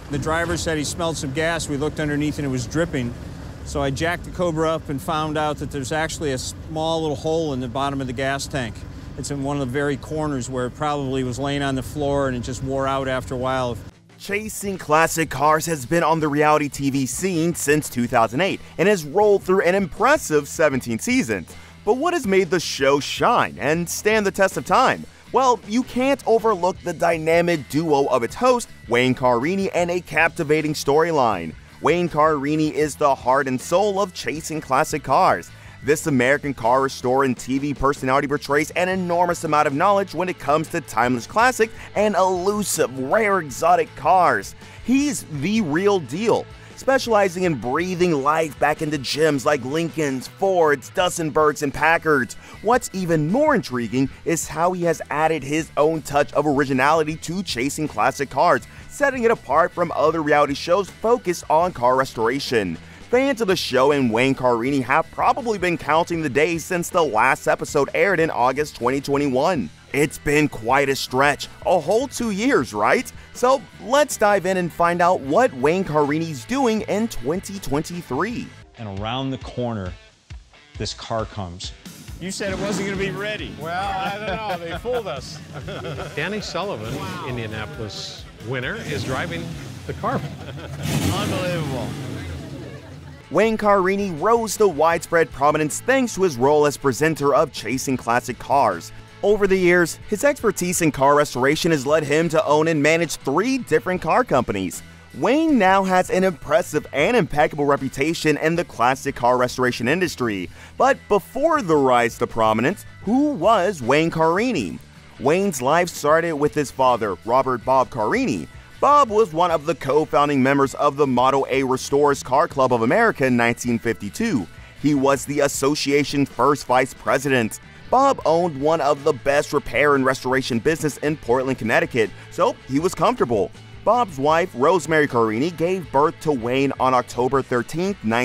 The driver said he smelled some gas. We looked underneath and it was dripping. So I jacked the Cobra up and found out that there's actually a small little hole in the bottom of the gas tank. It's in one of the very corners where it probably was laying on the floor and it just wore out after a while. Chasing classic cars has been on the reality TV scene since 2008 and has rolled through an impressive 17 seasons. But what has made the show shine and stand the test of time? Well, you can't overlook the dynamic duo of its host, Wayne Carini, and a captivating storyline. Wayne Carini is the heart and soul of chasing classic cars. This American car restorer and TV personality portrays an enormous amount of knowledge when it comes to timeless classic and elusive, rare exotic cars. He's the real deal, specializing in breathing life back into gems like Lincolns, Fords, Dusenbergs, and Packards. What's even more intriguing is how he has added his own touch of originality to chasing classic cars, setting it apart from other reality shows focused on car restoration. Fans of the show and Wayne Carini have probably been counting the days since the last episode aired in August 2021. It's been quite a stretch, a whole 2 years, right? So let's dive in and find out what Wayne Carini's doing in 2023. And around the corner, this car comes. You said it wasn't going to be ready. Well, I don't know. They fooled us. Danny Sullivan, Indianapolis winner, is driving the car. Unbelievable. Wayne Carini rose to widespread prominence thanks to his role as presenter of Chasing Classic Cars. Over the years, his expertise in car restoration has led him to own and manage 3 different car companies. Wayne now has an impressive and impeccable reputation in the classic car restoration industry. But before the rise to prominence, who was Wayne Carini? Wayne's life started with his father, Robert Bob Carini. Bob was one of the co-founding members of the Model A Restorers Car Club of America in 1952. He was the association's first vice president. Bob owned one of the best repair and restoration business in Portland, Connecticut, so he was comfortable. Bob's wife, Rosemary Carini, gave birth to Wayne on October 13,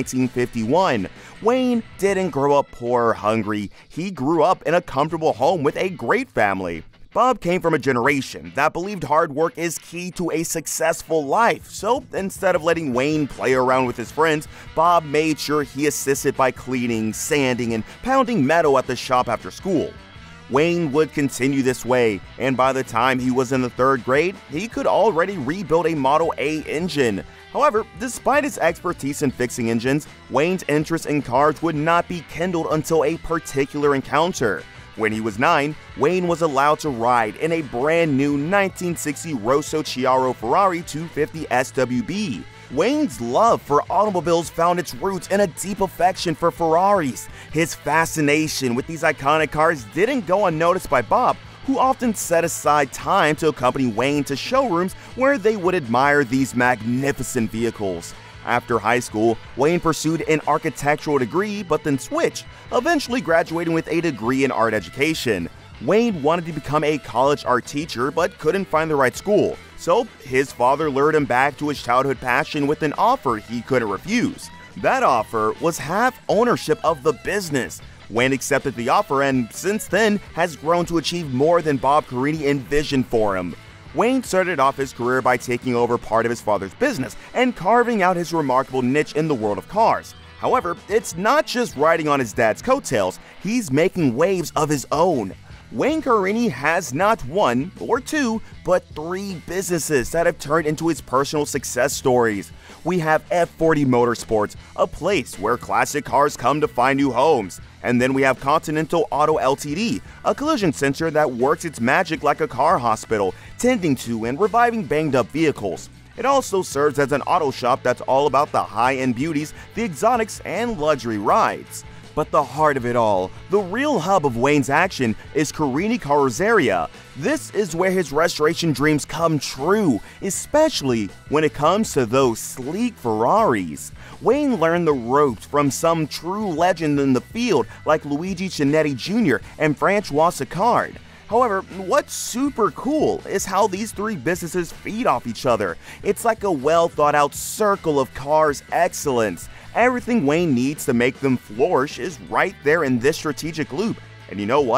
1951. Wayne didn't grow up poor or hungry. He grew up in a comfortable home with a great family. Bob came from a generation that believed hard work is key to a successful life, so instead of letting Wayne play around with his friends, Bob made sure he assisted by cleaning, sanding, and pounding metal at the shop after school. Wayne would continue this way, and by the time he was in the 3rd grade, he could already rebuild a Model A engine. However, despite his expertise in fixing engines, Wayne's interest in cars would not be kindled until a particular encounter. When he was 9, Wayne was allowed to ride in a brand new 1960 Rosso Chiaro Ferrari 250 SWB. Wayne's love for automobiles found its roots in a deep affection for Ferraris. His fascination with these iconic cars didn't go unnoticed by Bob, who often set aside time to accompany Wayne to showrooms where they would admire these magnificent vehicles. After high school, Wayne pursued an architectural degree but then switched, eventually graduating with a degree in art education. Wayne wanted to become a college art teacher but couldn't find the right school, so his father lured him back to his childhood passion with an offer he couldn't refuse. That offer was half ownership of the business. Wayne accepted the offer and since then has grown to achieve more than Bob Carini envisioned for him. Wayne started off his career by taking over part of his father's business and carving out his remarkable niche in the world of cars. However, it's not just riding on his dad's coattails, he's making waves of his own. Wayne Carini has not 1 or 2, but 3 businesses that have turned into his personal success stories. We have F40 Motorsports, a place where classic cars come to find new homes. And then we have Continental Auto Ltd., a collision center that works its magic like a car hospital, tending to and reviving banged up vehicles. It also serves as an auto shop that's all about the high-end beauties, the exotics, and luxury rides. But the heart of it all, the real hub of Wayne's action, is Carini Carrozzeria. This is where his restoration dreams come true, especially when it comes to those sleek Ferraris. Wayne learned the ropes from some true legend in the field like Luigi Chinetti Jr. and Francois Sicard. However, what's super cool is how these 3 businesses feed off each other. It's like a well thought out circle of cars excellence. Everything Wayne needs to make them flourish is right there in this strategic loop. And you know what?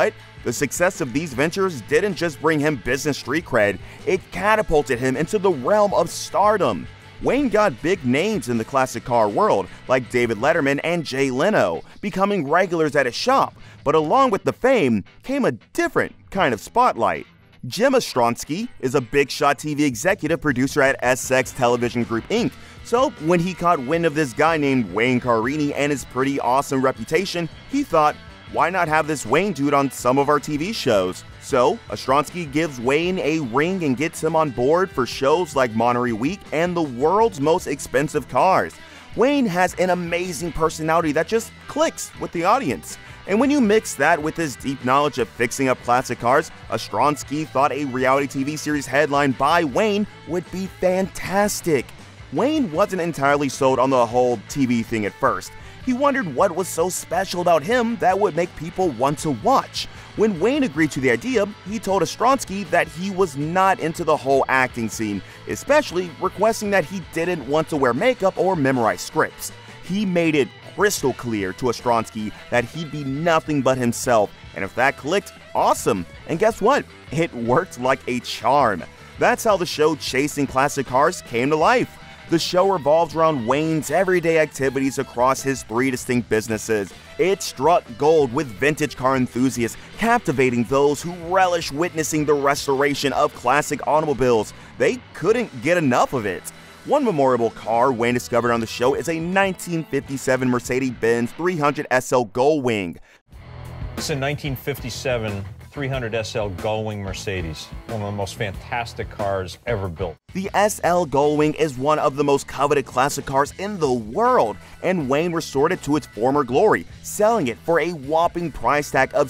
The success of these ventures didn't just bring him business street cred, it catapulted him into the realm of stardom. Wayne got big names in the classic car world, like David Letterman and Jay Leno, becoming regulars at his shop, but along with the fame came a different kind of spotlight. Jim Ostrowski is a big-shot TV executive producer at SX Television Group Inc., so when he caught wind of this guy named Wayne Carini and his pretty awesome reputation, he thought, why not have this Wayne dude on some of our TV shows? So, Ostrowski gives Wayne a ring and gets him on board for shows like Monterey Week and the world's most expensive cars. Wayne has an amazing personality that just clicks with the audience. And when you mix that with his deep knowledge of fixing up classic cars, Ostrowski thought a reality TV series headlined by Wayne would be fantastic. Wayne wasn't entirely sold on the whole TV thing at first. He wondered what was so special about him that would make people want to watch. When Wayne agreed to the idea, he told Ostrowski that he was not into the whole acting scene, especially requesting that he didn't want to wear makeup or memorize scripts. He made it crystal clear to Ostrowski that he'd be nothing but himself, and if that clicked, awesome. And guess what? It worked like a charm. That's how the show Chasing Classic Cars came to life. The show revolves around Wayne's everyday activities across his 3 distinct businesses. It struck gold with vintage car enthusiasts, captivating those who relish witnessing the restoration of classic automobiles. They couldn't get enough of it. One memorable car Wayne discovered on the show is a 1957 Mercedes-Benz 300 SL Gullwing. It's a 1957 300 SL Gullwing Mercedes, one of the most fantastic cars ever built. The SL Gullwing is one of the most coveted classic cars in the world, and Wayne restored it to its former glory, selling it for a whopping price tag of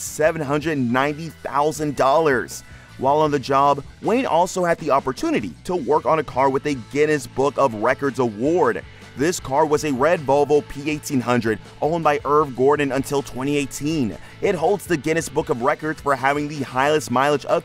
$790,000. While on the job, Wayne also had the opportunity to work on a car with a Guinness Book of Records award. This car was a red Volvo P1800 owned by Irv Gordon until 2018. It holds the Guinness Book of Records for having the highest mileage of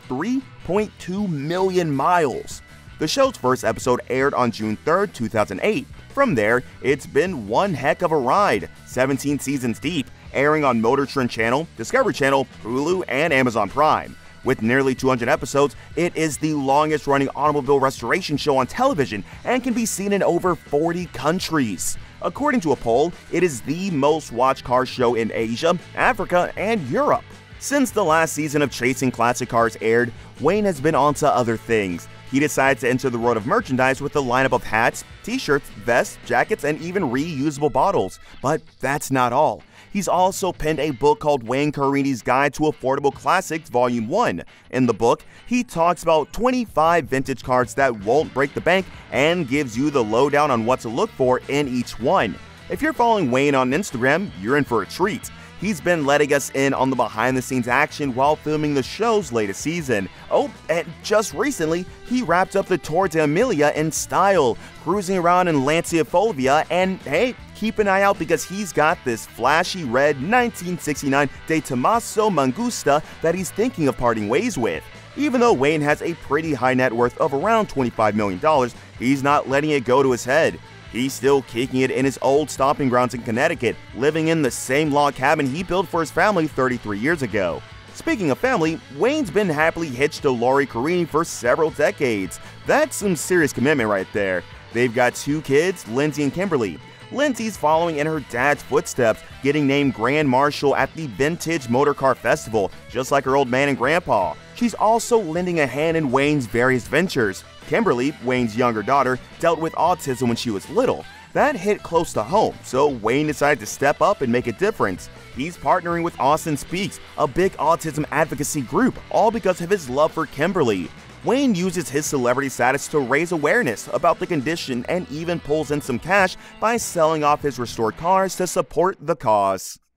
3.2 million miles. The show's first episode aired on June 3, 2008. From there, it's been one heck of a ride, 17 seasons deep, airing on Motor Trend Channel, Discovery Channel, Hulu, and Amazon Prime. With nearly 200 episodes, it is the longest-running automobile restoration show on television and can be seen in over 40 countries. According to a poll, it is the most-watched car show in Asia, Africa, and Europe. Since the last season of Chasing Classic Cars aired, Wayne has been on to other things. He decided to enter the world of merchandise with a lineup of hats, t-shirts, vests, jackets, and even reusable bottles. But that's not all. He's also penned a book called Wayne Carini's Guide to Affordable Classics Volume 1. In the book, he talks about 25 vintage cars that won't break the bank and gives you the lowdown on what to look for in each one. If you're following Wayne on Instagram, you're in for a treat. He's been letting us in on the behind-the-scenes action while filming the show's latest season. Oh, and just recently, he wrapped up the Tour de Emilia in style, cruising around in Lancia Fulvia, and hey, keep an eye out because he's got this flashy red 1969 De Tomaso Mangusta that he's thinking of parting ways with. Even though Wayne has a pretty high net worth of around $25 million, he's not letting it go to his head. He's still kicking it in his old stomping grounds in Connecticut, living in the same log cabin he built for his family 33 years ago. Speaking of family, Wayne's been happily hitched to Lori Carini for several decades. That's some serious commitment right there. They've got 2 kids, Lindsay and Kimberly. Lindsay's following in her dad's footsteps, getting named Grand Marshal at the Vintage Motor Car Festival, just like her old man and grandpa. She's also lending a hand in Wayne's various ventures. Kimberly, Wayne's younger daughter, dealt with autism when she was little. That hit close to home, so Wayne decided to step up and make a difference. He's partnering with Austin Speaks, a big autism advocacy group, all because of his love for Kimberly. Wayne uses his celebrity status to raise awareness about the condition and even pulls in some cash by selling off his restored cars to support the cause.